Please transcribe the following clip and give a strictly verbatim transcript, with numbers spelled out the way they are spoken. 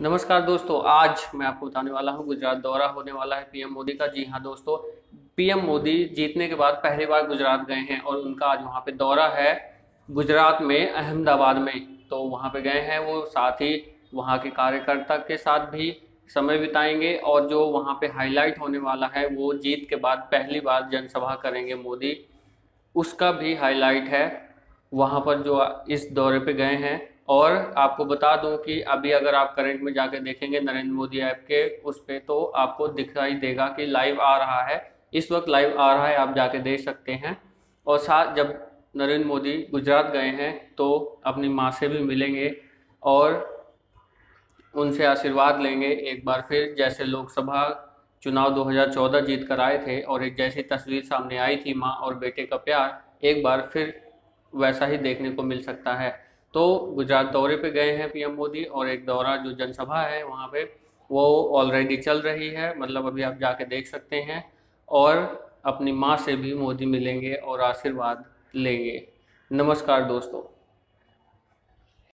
नमस्कार दोस्तों, आज मैं आपको बताने वाला हूँ गुजरात दौरा होने वाला है पीएम मोदी का। जी हाँ दोस्तों, पीएम मोदी जीतने के बाद पहली बार गुजरात गए हैं और उनका आज वहाँ पे दौरा है गुजरात में, अहमदाबाद में। तो वहाँ पे गए हैं वो, साथ ही वहाँ के कार्यकर्ता के साथ भी समय बिताएंगे और जो वहाँ पे हाईलाइट होने वाला है वो जीत के बाद पहली बार जनसभा करेंगे मोदी, उसका भी हाईलाइट है वहाँ पर जो इस दौरे पे गए हैं। और आपको बता दूं कि अभी अगर आप करंट में जाके देखेंगे नरेंद्र मोदी ऐप के उस पे, तो आपको दिखाई देगा कि लाइव आ रहा है, इस वक्त लाइव आ रहा है, आप जाके देख सकते हैं। और साथ जब नरेंद्र मोदी गुजरात गए हैं तो अपनी माँ से भी मिलेंगे और उनसे आशीर्वाद लेंगे एक बार फिर, जैसे लोकसभा चुनाव दो हज़ार चौदह जीत कर आए थे और एक जैसी तस्वीर सामने आई थी माँ और बेटे का प्यार, एक बार फिर वैसा ही देखने को मिल सकता है। तो गुजरात दौरे पे गए हैं पीएम मोदी और एक दौरा जो जनसभा है वहाँ पे वो ऑलरेडी चल रही है, मतलब अभी आप जाके देख सकते हैं। और अपनी माँ से भी मोदी मिलेंगे और आशीर्वाद लेंगे। नमस्कार दोस्तों।